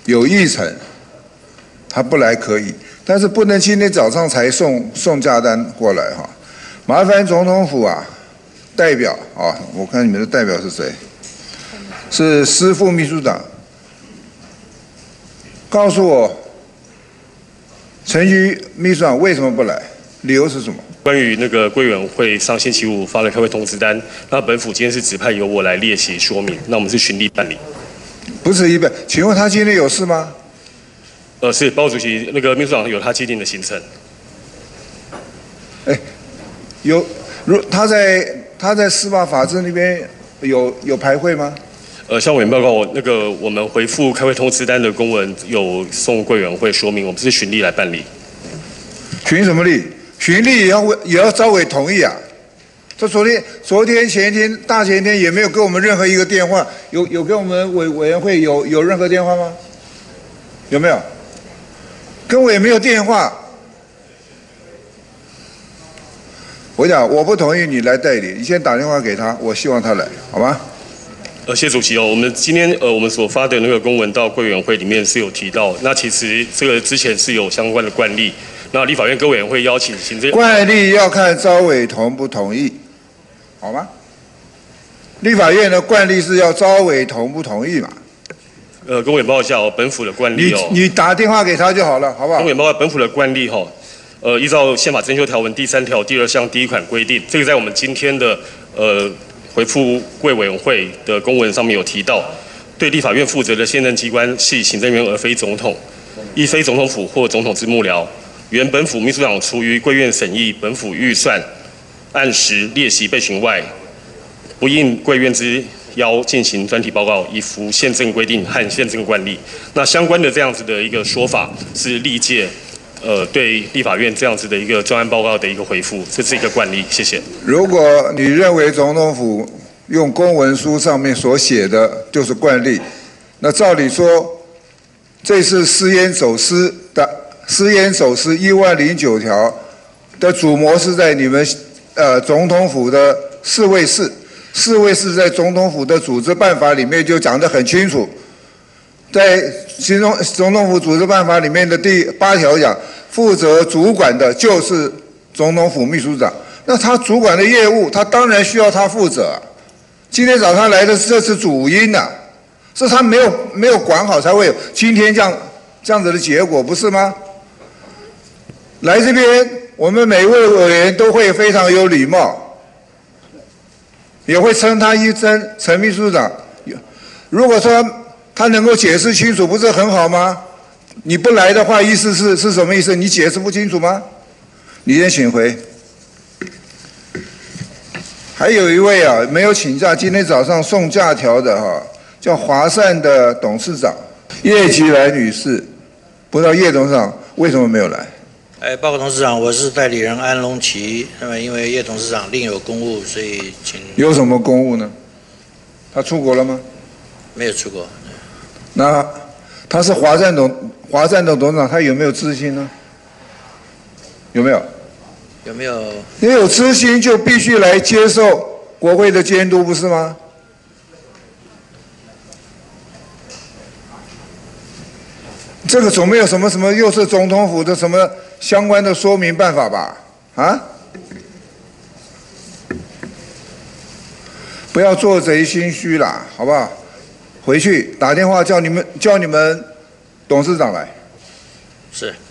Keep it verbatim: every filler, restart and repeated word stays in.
有议程，他不来可以，但是不能今天早上才送送假单过来哈。麻烦总统府啊，代表啊，我看你们的代表是谁？是司副秘书长，告诉我陈菊秘书长为什么不来？理由是什么？ 关于那个贵委员会上星期五发了开会通知单，那本府今天是指派由我来列席说明，那我们是循例办理。 不是一般，请问他今天有事吗？ 呃，是包主席那个秘书长有他既定的行程。 哎，有，如他在他在司法法制那边有有排会吗？ 呃，向委员报告，我那个我们回复开会通知单的公文有送贵委员会说明，我们是循例来办理。 循什么例？循例也要也要召委同意啊！这昨天、昨天、前一天、大前天也没有给我们任何一个电话，有有给我们委委员会有有任何电话吗？有没有？跟我也没有电话。我讲我不同意你来代理，你先打电话给他，我希望他来，好吗？ 呃，谢主席哦，我们今天呃我们所发的那个公文到贵委员会里面是有提到，那其实这个之前是有相关的惯例。那立法院各委员会邀请行政惯例要看召委同不同意，好吗？立法院的惯例是要召委同不同意嘛？ 呃，跟委员报一下哦，本府的惯例哦。 你你打电话给他就好了，好不好？ 跟委员报本府的惯例哈、哦，呃，依照宪法增修条文第三条第二项第一款规定，这个在我们今天的呃回复贵委员会的公文上面有提到，对立法院负责的宪政机关系行政院而非总统，亦非总统府或总统之幕僚。原本府秘书长出于贵院审议本府预算，按时列席备询外，不应贵院之邀进行专题报告，以符宪政规定和宪政惯例。那相关的这样子的一个说法，是历届呃对立法院这样子的一个专案报告的一个回复，这是一个惯例。谢谢。 如果你认为总统府用公文书上面所写的就是惯例，那照理说，这次私烟走私的。私烟走私一万零九条的主模是在你们呃总统府的四卫室，四卫室在总统府的组织办法里面就讲得很清楚，在行总总统府组织办法里面的第八条讲，负责主管的就是总统府秘书长，那他主管的业务，他当然需要他负责。今天早上来的这是主因呐、啊，是他没有没有管好，才会有今天这样这样子的结果，不是吗？来这边，我们每位委员都会非常有礼貌，也会称他一声陈秘书长。如果说他能够解释清楚，不是很好吗？你不来的话，意思是是什么意思？你解释不清楚吗？你先请回。还有一位啊，没有请假，今天早上送假条的哈、啊，叫华善的董事长叶吉兰女士，不知道叶董事长为什么没有来？ 哎，报告董事长，我是代理人安龙奇。那么因为叶董事长另有公务，所以请。 有什么公务呢？他出国了吗？ 没有出国。 那他是华善董华善的董事长，他有没有知心呢？有没有？ 有没有？ 你有知心就必须来接受国会的监督，不是吗？这个总没有什么什么又是总统府的什么相关的说明办法吧？啊？不要做贼心虚啦，好不好？回去打电话叫你们叫你们董事长来。 是。